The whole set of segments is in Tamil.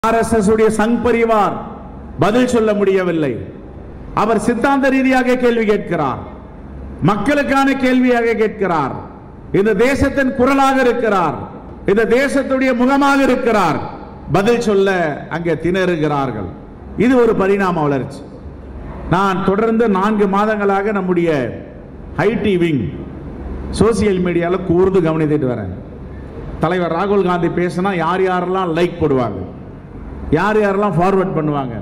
RSS உடைய சங் பரிவார் பதில் சொல்ல முடியவில்லை. அவர் சித்தாந்த ரீதியாக கேள்வி கேட்கிறார், மக்களுக்கான கேள்வியாக கேட்கிறார், இந்த தேசத்தின் குரலாக இருக்கிறார், இந்த தேசத்துடைய முகமாக இருக்கிறார். பதில் சொல்ல அங்கே திணறுகிறார்கள். இது ஒரு பரிணாம வளர்ச்சி. நான் தொடர்ந்து 4 மாதங்களாக நம்முடைய ஐடி விங் சோசியல் மீடியாவில் கூர்ந்து கவனித்துட்டு வரேன். தலைவர் ராகுல் காந்தி பேசினா யார் யாரெல்லாம் லைக் போடுவாங்க, யார் யாரெல்லாம் ஃபார்வர்ட் பண்ணுவாங்க.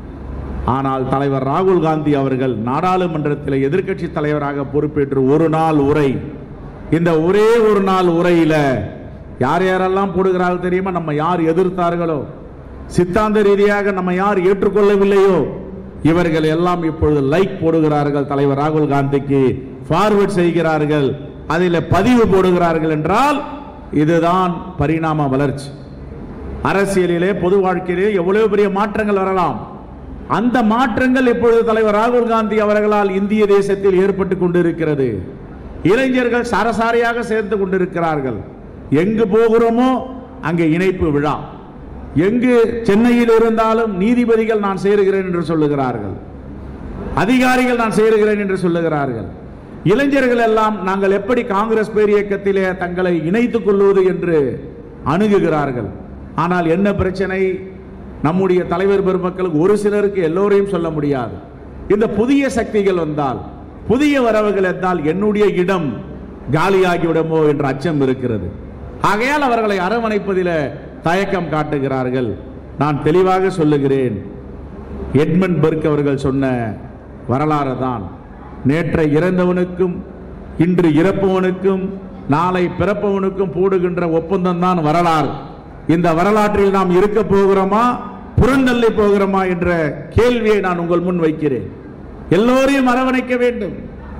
ஆனால் தலைவர் ராகுல் காந்தி அவர்கள் நாடாளுமன்றத்தில் எதிர்க்கட்சி தலைவராக பொறுப்பேற்று ஒரு நாள் உரை, இந்த ஒரே ஒரு நாள் உரையில யார் யாரெல்லாம் போடுகிறார்கள் தெரியுமா? நம்ம யார் எதிர்த்தார்களோ, சித்தாந்த ரீதியாக நம்ம யார் ஏற்றுக்கொள்ளவில்லையோ, இவர்கள் எல்லாம் இப்பொழுது லைக் போடுகிறார்கள், தலைவர் ராகுல் காந்திக்கு ஃபார்வர்ட் செய்கிறார்கள், அதில் பதிவு போடுகிறார்கள். என்றால் இதுதான் பரிணாம வளர்ச்சி. அரசியலிலே பொது வாழ்க்கையிலே எவ்வளவு பெரிய மாற்றங்கள் வரலாம். அந்த மாற்றங்கள் இப்பொழுது தலைவர் ராகுல் காந்தி அவர்களால் இந்திய தேசத்தில் ஏற்பட்டுக் கொண்டிருக்கிறது. இளைஞர்கள் சாரசாரியாக சேர்ந்து கொண்டிருக்கிறார்கள். எங்கு போகிறோமோ அங்கே இணைப்பு விழா, எங்கு சென்னையில் இருந்தாலும் நீதிபதிகள் நான் சேருகிறேன் என்று சொல்லுகிறார்கள், அதிகாரிகள் நான் சேருகிறேன் என்று சொல்லுகிறார்கள். இளைஞர்கள் எல்லாம் நாங்கள் எப்படி காங்கிரஸ் பேர் இயக்கத்திலே தங்களை இணைத்துக் கொள்வது என்று அணுகுகிறார்கள். ஆனால் என்ன பிரச்சனை? நம்முடைய தலைவர் பெருமக்களுக்கு ஒரு சிலருக்கு எல்லோரையும் சொல்ல முடியாது. இந்த புதிய சக்திகள் வந்தால், புதிய வரவுகள் வந்தால் என்னுடைய இடம் காலியாகிவிடுமோ என்ற அச்சம் இருக்கிறது. ஆகையால் அவர்களை அரவணைப்பதில் தயக்கம் காட்டுகிறார்கள். நான் தெளிவாக சொல்லுகிறேன், எட்மண்ட் பெர்க் அவர்கள் சொன்ன வரலாறு தான். நேற்றை இறந்தவனுக்கும் இன்று இறப்பவனுக்கும் நாளை பிறப்பவனுக்கும் போடுகின்ற ஒப்பந்தம் தான் வரலாறு. இந்த வரலாற்றில் நாம் இருக்க போகிறோமா, புறந்தள்ளி போகிறோமா என்ற கேள்வியை நான் உங்கள் முன் வைக்கிறேன். எல்லோரையும் அரவணைக்க வேண்டும்.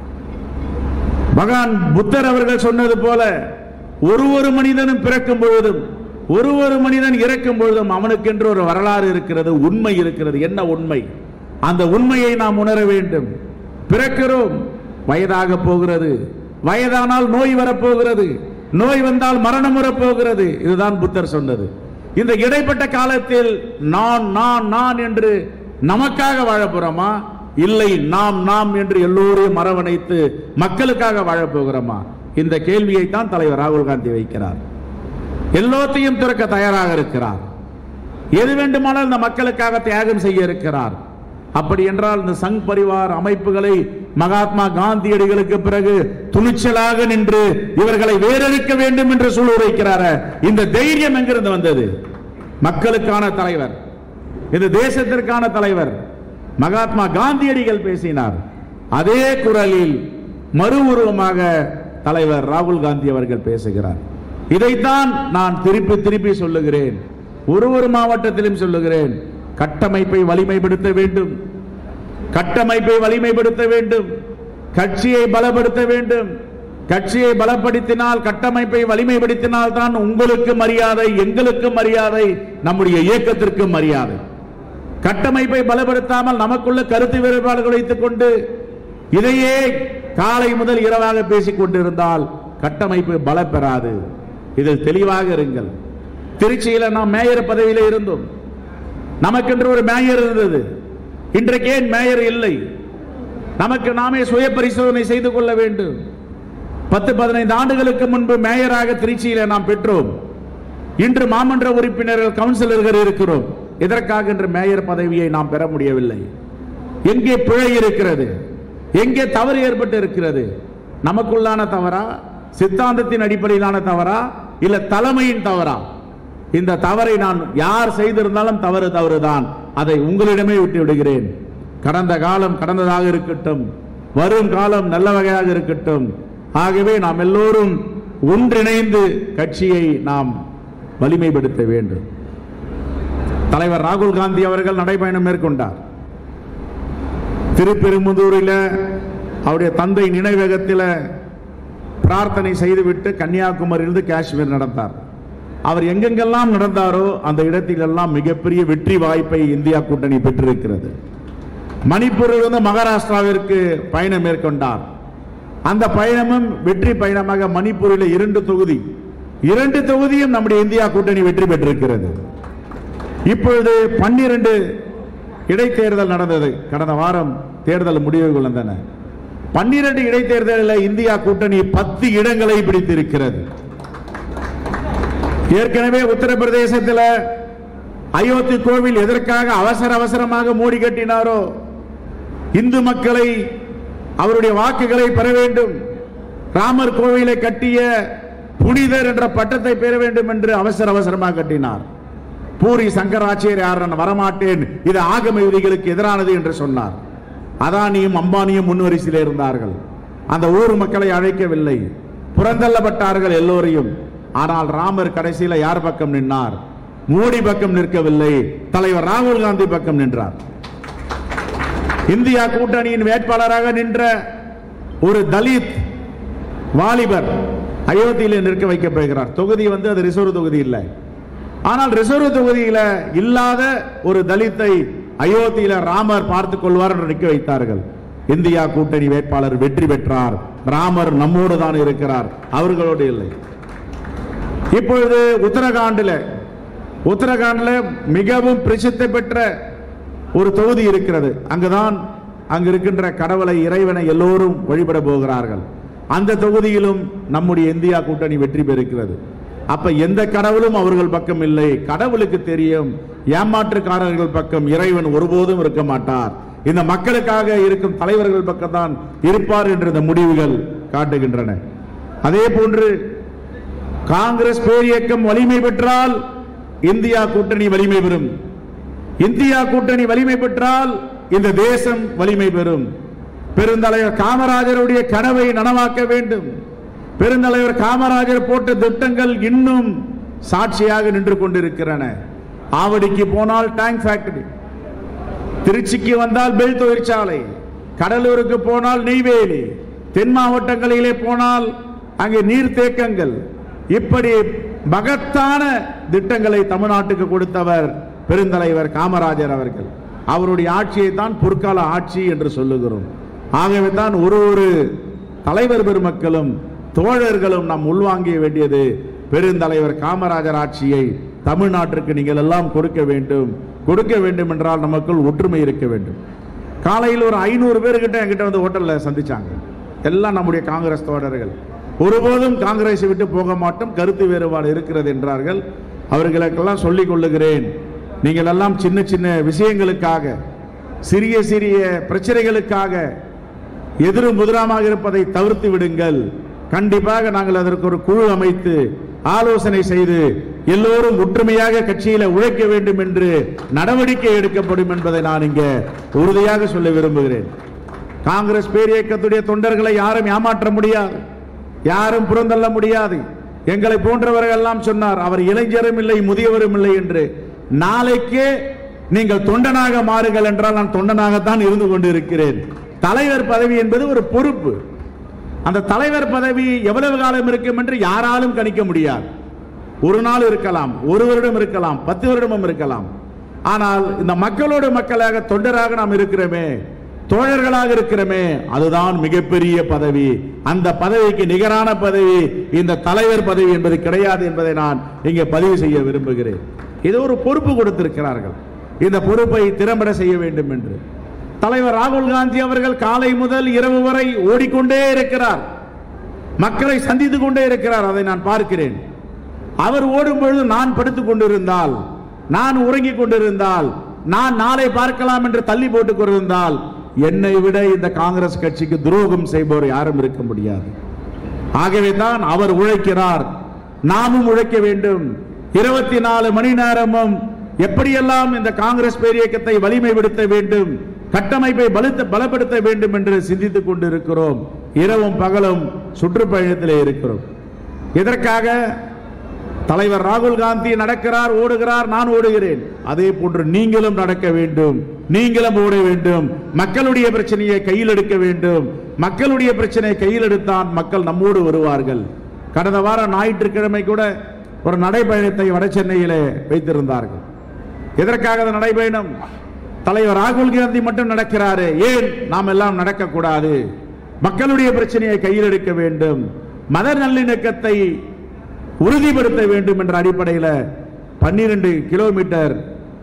பகவான் புத்தர் அவர்கள் சொன்னது போல, ஒரு மனிதனும் பிறக்கும் பொழுதும் ஒரு மனிதன் இறக்கும் பொழுதும் அவனுக்கென்று ஒரு வரலாறு இருக்கிறது, உண்மை இருக்கிறது. என்ன உண்மை? அந்த உண்மையை நாம் உணர வேண்டும். பிறக்கிறோம், வயதாக போகிறது, வயதானால் நோய் வரப்போகிறது, நோய் வந்தால் மரணம் வரப்போகிறது. இதுதான் புத்தர் சொன்னது. இந்த இடைப்பட்ட காலத்தில் நான் நான் நான் என்று நமக்காக வாழப்போறோமா, இல்லை நாம் என்று எல்லோரையும் அரவணைத்து மக்களுக்காக வாழப்போகிறோமா? இந்த கேள்வியை தான் தலைவர் ராகுல் காந்தி வைக்கிறார். எல்லாத்தையும் துறக்க தயாராக இருக்கிறார். எது வேண்டுமானால் இந்த மக்களுக்காக தியாகம் செய்ய இருக்கிறார். அப்படி என்றால் இந்த சங் பரிவார் அமைப்புகளை மகாத்மா காந்தியடிகளுக்கு பிறகு துணிச்சலாக நின்று இவர்களை வேறறுக்க வேண்டும் என்று சூளுரைக்கிறார். இந்த தைரியம் எங்கிருந்து வந்தது? மக்களுக்கான தலைவர், இந்த தேசத்திற்கான தலைவர் மகாத்மா காந்தியடிகள் பேசினார். அதே குரலில் மறு உருவமாக தலைவர் ராகுல் காந்தி அவர்கள் பேசுகிறார். இதைத்தான் நான் திருப்பி சொல்லுகிறேன். ஒரு மாவட்டத்திலும் சொல்லுகிறேன், கட்டமைப்பை வலிமைப்படுத்த வேண்டும், கட்டமைப்பை வலிமைப்படுத்த வேண்டும், கட்சியை பலப்படுத்த வேண்டும். கட்சியை பலப்படுத்தினால், கட்டமைப்பை வலிமைப்படுத்தினால் தான் உங்களுக்கு மரியாதை, எங்களுக்கு மரியாதை, நம்முடைய இயக்கத்திற்கு மரியாதை. கட்டமைப்பை பலப்படுத்தாமல் நமக்குள்ள கருத்து வேறுபாடுகள் வைத்துக் கொண்டு இதையே காலை முதல் இரவாக பேசிக் கொண்டிருந்தால் கட்டமைப்பு பல பெறாது. இதில் தெளிவாக இருங்கள். திருச்சியில் நாம் மேயர் பதவியில இருந்தோம். நமக்கென்று ஒரு மேயர் இருந்தது. இன்றைக்கு ஏன் மேயர் இல்லை? நமக்கு நாமே சுய பரிசோதனை செய்து கொள்ள வேண்டும். 10-15 ஆண்டுகளுக்கு முன்பு மேயராக திருச்சியில நாம் பெற்றோம். இன்று மாமன்ற உறுப்பினர்கள், கவுன்சிலர்கள் இருக்கிறோம். இதற்காக இன்று மேயர் பதவியை நாம் பெற முடியவில்லை. எங்கே பிழை இருக்கிறது? எங்கே தவறு ஏற்பட்டு இருக்கிறது? நமக்குள்ளான தவறா, சித்தாந்தத்தின் அடிப்படையிலான தவறா, இல்ல தலைமையின் தவறா? இந்த தவறை நான் யார் செய்திருந்தாலும் தவறுதான். அதை உங்களிடமே விட்டு விடுகிறேன். கடந்த காலம் கடந்ததாக இருக்கட்டும், வரும் காலம் நல்ல வகையாக இருக்கட்டும். ஆகவே நாம் எல்லோரும் ஒன்றிணைந்து கட்சியை நாம் வலிமைப்படுத்த வேண்டும். தலைவர் ராகுல் காந்தி அவர்கள் நடைபயணம் மேற்கொண்டார். திருப்பெரும்புதூரில் அவருடைய தந்தை நினைவகத்தில் பிரார்த்தனை செய்துவிட்டு கன்னியாகுமரியிலிருந்து காஷ்மீர் நடந்தார். அவர் எங்கெங்கெல்லாம் நடந்தாரோ அந்த இடத்திலெல்லாம் மிகப்பெரிய வெற்றி வாய்ப்பை இந்தியா கூட்டணி பெற்றிருக்கிறது. மணிப்பூரிலிருந்து மகாராஷ்டிராவிற்கு பயணம் மேற்கொண்டார். அந்த பயணமும் வெற்றி பயணமாக மணிப்பூரில் 2 தொகுதியும் நம்முடைய இந்தியா கூட்டணி வெற்றி பெற்றிருக்கிறது. இப்பொழுது 12 இடைத்தேர்தல் நடந்தது. கடந்த வாரம் தேர்தல் முடிவுகள் வந்தன. 12 இடைத்தேர்தலில் இந்தியா கூட்டணி 10 இடங்களை பிடித்திருக்கிறது. ஏற்கனவே உத்தரப்பிரதேசத்தில் அயோத்தி கோவில் எதற்காக அவசரமாக மூடி கட்டினாரோ, இந்து மக்களை அவருடைய வாக்குகளை பெற வேண்டும், ராமர் கோவிலை கட்டிய புனிதர் என்ற பட்டத்தை பெற வேண்டும் என்று அவசரமாக கட்டினார். பூரி சங்கராச்சாரியார் நான் வரமாட்டேன், இது ஆகம விதிகளுக்கு எதிரானது என்று சொன்னார். அதானியும் அம்பானியும் முன்வரிசையில் இருந்தார்கள். அந்த ஊர் மக்களை அழைக்கவில்லை, புறந்தள்ளப்பட்டார்கள் எல்லோரையும். ஆனால் ராமர் கடைசியில் யார் பக்கம் நின்றார்? மோடி பக்கம் நிற்கவில்லை, தலைவர் ராகுல் காந்தி பக்கம் நின்றார். இந்தியா கூட்டணியின் வேட்பாளராக நின்ற ஒரு தலித் வாலிபர் அயோத்தியில் நிற்க வைக்கப்படுகிறார். தொகுதி அது ரிசர்வ் தொகுதி இல்லை. ஆனால் ரிசர்வ் தொகுதியில் இல்லாத ஒரு தலித்தை அயோத்தியில் ராமர் பார்த்துக் கொள்வார் என்று நிற்க வைத்தார்கள். இந்தியா கூட்டணி வேட்பாளர் வெற்றி பெற்றார். ராமர் நம்மோடு தான் இருக்கிறார், அவர்களோடு இல்லை. இப்பொழுது உத்தரகாண்டில் மிகவும் பிரசித்தி பெற்ற ஒரு தொகுதி இருக்கிறது. அங்கு இருக்கின்ற கடவுளை, இறைவனை எல்லோரும் வழிபட போகிறார்கள். அந்த தொகுதியிலும் நம்முடைய இந்தியா கூட்டணி வெற்றி பெறுகிறது. அப்ப எந்த கடவுளும் அவர்கள் பக்கம் இல்லை. கடவுளுக்கு தெரியும், ஏமாற்றுக்காரர்கள் பக்கம் இறைவன் ஒருபோதும் இருக்க மாட்டார். இந்த மக்களுக்காக இருக்கும் தலைவர்கள் பக்கம் தான் இருப்பார் என்று இந்த முடிவுகள் காட்டுகின்றன. அதே போன்று காங்கிரஸ் பேரியக்கம் வலிமை பெற்றால் இந்தியா கூட்டணி வலிமை பெறும். இந்தியா கூட்டணி வலிமை பெற்றால் இந்த தேசம் வலிமை பெறும். பெருந்தலைவர் காமராஜருடைய கனவை நனவாக்க வேண்டும். பெருந்தலைவர் காமராஜர் போட்ட திட்டங்கள் இன்னும் சாட்சியாக நின்று கொண்டிருக்கிறன. ஆவடிக்கு போனால் டேங்க் ஃபேக்டரி, திருச்சிக்கு வந்தால் பெல் தொழிற்சாலை, கடலூருக்கு போனால் நெய்வேலி, தென் மாவட்டங்களிலே போனால் அங்கே நீர்த்தேக்கங்கள், இப்படி மகத்தான திட்டங்களை தமிழ்நாட்டுக்கு கொடுத்தவர் பெருந்தலைவர் காமராஜர் அவர்கள். அவருடைய ஆட்சியை தான் பொற்கால ஆட்சி என்று சொல்லுகிறோம். ஆகவே தான் ஒரு தலைவர் பெருமக்களும் தோழர்களும் நாம் உள்வாங்கிய வேண்டியது, பெருந்தலைவர் காமராஜர் ஆட்சியை தமிழ்நாட்டிற்கு நீங்கள் எல்லாம் கொடுக்க வேண்டும் என்றால் நமக்குள் ஒற்றுமை இருக்க வேண்டும். காலையில் ஒரு 500 பேர்கிட்ட என்கிட்ட ஹோட்டலில் சந்திச்சாங்க. எல்லாம் நம்முடைய காங்கிரஸ் தோழர்கள். ஒருபோதும் காங்கிரஸை விட்டு போக மாட்டோம், கருத்து வேறுபாடு இருக்கிறது என்றார்கள். அவர்களுக்கெல்லாம் சொல்லிக் கொள்ளுகிறேன், நீங்கள் எல்லாம் சின்ன சின்ன விஷயங்களுக்காக, சிறிய பிரச்சனைகளுக்காக எதிரும் புதிராமாக இருப்பதை தவிர்த்து விடுங்கள். கண்டிப்பாக நாங்கள் அதற்கு ஒரு குழு அமைத்து ஆலோசனை செய்து எல்லோரும் ஒற்றுமையாக கட்சியில உழைக்க வேண்டும் என்று நடவடிக்கை எடுக்கப்படும் என்பதை நான் இங்கே உறுதியாக சொல்ல விரும்புகிறேன். காங்கிரஸ் பேரியக்கத்துடைய தொண்டர்களை யாரும் ஏமாற்ற முடியாது, யாரும் புறந்தள்ள முடியாது. எங்களை போன்றவர்கள் எல்லாம் சொன்னார், அவர் இளைஞரும் இல்லை முதியவரும் இல்லை என்று. நாளைக்கே நீங்கள் தொண்டனாக மாறுங்கள் என்றால் நான் தொண்டனாகத்தான் இருந்து கொண்டிருக்கிறேன். தலைவர் பதவி என்பது ஒரு பொறுப்பு. அந்த தலைவர் பதவி எவ்வளவு காலம் இருக்கும் என்று யாராலும் கணிக்க முடியாது. ஒரு நாள் இருக்கலாம், ஒரு வருடம் இருக்கலாம், 10 வருடமும் இருக்கலாம். ஆனால் இந்த மக்களோடு மக்களாக தொண்டராக நாம் இருக்கிறோமே, தோழர்களாக இருக்கிறோமே, அதுதான் மிகப்பெரிய பதவி. அந்த பதவிக்கு நிகரான பதவி இந்த தலைவர் பதவி என்பது கிடையாது என்பதை நான் இங்கே பதிவு செய்ய விரும்புகிறேன். இது ஒரு பொறுப்பு கொடுத்திருக்கிறார்கள், இந்த பொறுப்பை திறம்பட செய்ய வேண்டும் என்று. தலைவர் ராகுல் காந்தி அவர்கள் காலை முதல் இரவு வரை ஓடிக்கொண்டே இருக்கிறார், மக்களை சந்தித்துக் கொண்டே இருக்கிறார். அதை நான் பார்க்கிறேன். அவர் ஓடும் பொழுது நான் படுத்துக் கொண்டிருந்தால், நான் உறங்கிக் கொண்டிருந்தால், நான் நாளை பார்க்கலாம் என்று தள்ளி போட்டுக் கொண்டிருந்தால், என்னை விட இந்த காங்கிரஸ் கட்சிக்கு துரோகம் செய்பவர் யாரும் இருக்க முடியாது. ஆகவே தான் அவர் உழைக்கிறார், நாமும் உழைக்க வேண்டும். 24 மணி நேரமும் எப்படியெல்லாம் இந்த காங்கிரஸ் பேரியக்கத்தை வலிமைப்படுத்த வேண்டும், கட்டமைப்பை பலப்படுத்த வேண்டும் என்று சிந்தித்துக் கொண்டிருக்கிறோம். இரவும் பகலும் சுற்றுப்பயணத்திலே இருக்கிறோம். இதற்காக தலைவர் ராகுல் காந்தி நடக்கிறார், ஓடுகிறார், நான் ஓடுகிறேன். அதே போன்று நீங்களும் நடக்க வேண்டும், நீங்களும் ஓட வேண்டும். மக்களுடைய பிரச்சனையை கையில் எடுக்க வேண்டும். மக்களுடைய பிரச்சனையை கையில் எடுத்தான் மக்கள் நம்மோடு வருவார்கள். கடந்த வாரம் ஞாயிற்றுக்கிழமை கூட ஒரு நடைபயணத்தை வட சென்னையிலே வைத்திருந்தார்கள். எதற்காக அந்த நடைபயணம்? தலைவர் ராகுல் காந்தி மட்டும் நடக்கிறாரு, ஏன் நாம் எல்லாம் நடக்கக்கூடாது? மக்களுடைய பிரச்சனையை கையில் எடுக்க வேண்டும், மத நல்லிணக்கத்தை உறுதிப்படுத்த வேண்டும் என்ற அடிப்படையில் 12 கிலோமீட்டர்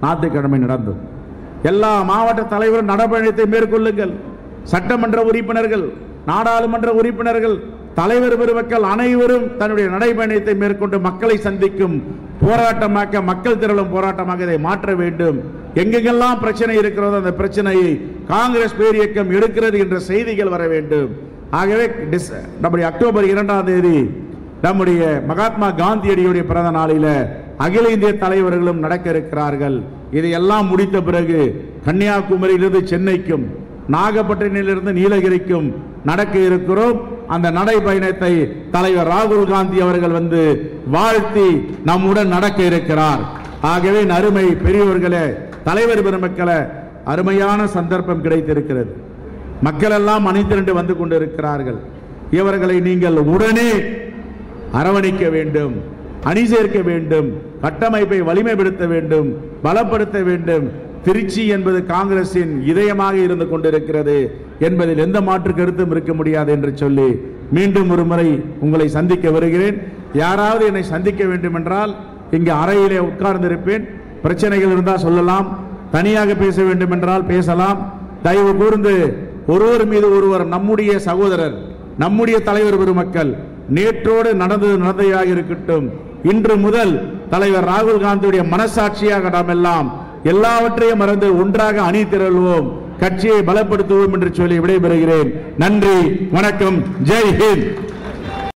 ஞாயிற்றுக்கிழமை நடந்தது. எல்லா மாவட்ட தலைவரும் நடைபயணத்தை மேற்கொள்ளுங்கள். சட்டமன்ற உறுப்பினர்கள், நாடாளுமன்ற உறுப்பினர்கள், தலைவர் பெருமக்கள் அனைவரும் தன்னுடைய நடைபயணத்தை மேற்கொண்டு மக்களை சந்திக்கும் போராட்டமாக, மக்கள் திரளும் போராட்டமாக இதை மாற்ற வேண்டும். எங்கெங்கெல்லாம் பிரச்சனை இருக்கிறதோ அந்த பிரச்சனையை காங்கிரஸ் பேரியக்கம் எடுக்கிறது என்ற செய்திகள் வர வேண்டும். ஆகவே நம்முடைய அக்டோபர் 2ஆம் தேதி நம்முடைய மகாத்மா காந்தியடிகளுடைய பிறந்த நாளில அகில இந்திய தலைவர்களும் நடக்க இருக்கிறார்கள். இதையெல்லாம் முடித்த பிறகு கன்னியாகுமரியிலிருந்து சென்னைக்கும், நாகப்பட்டினத்திலிருந்து நீலகிரிக்கும் நடக்க இருக்கிறோம். அந்த நடைபயணத்தை தலைவர் ராகுல் காந்தி அவர்கள் வந்து வாழ்த்தி நம்முடன் நடக்க இருக்கிறார். ஆகவே அருமை பெரியவர்களே, தலைவர் பெருமக்களே, அருமையான சந்தர்ப்பம் கிடைத்திருக்கிறது. மக்கள் எல்லாம் அணிதிரண்டு வந்து கொண்டிருக்கிறார்கள். இவர்களை நீங்கள் உடனே அரவணைக்க வேண்டும், அணி சேர்க்க வேண்டும், கட்டமைப்பை வலிமைப்படுத்த வேண்டும், பலப்படுத்த வேண்டும். திருச்சி என்பது காங்கிரசின் இதயமாக இருந்து கொண்டிருக்கிறது என்பதில் எந்த மாற்று கருத்தும் இருக்க முடியாது என்று சொல்லி மீண்டும் ஒரு முறை உங்களை சந்திக்க வருகிறேன். யாராவது என்னை சந்திக்க வேண்டும் என்றால் இங்கு அறையிலே உட்கார்ந்திருப்பேன். பிரச்சனைகள் இருந்தால் சொல்லலாம், தனியாக பேச வேண்டும் என்றால் பேசலாம். தயவு கூர்ந்து ஒருவர் மீது ஒருவர், நம்முடைய சகோதரர், நம்முடைய தலைவர் பெருமக்கள், நேற்றோடு நடந்ததாக இருக்கட்டும், இன்று முதல் தலைவர் ராகுல் காந்தியுடைய மனசாட்சியாக நாம் எல்லாம் எல்லாவற்றையும் மறந்து ஒன்றாக அணி திரள்வோம், கட்சியை பலப்படுத்துவோம் என்று சொல்லி விடைபெறுகிறேன். நன்றி, வணக்கம், ஜெய் ஹிந்த்.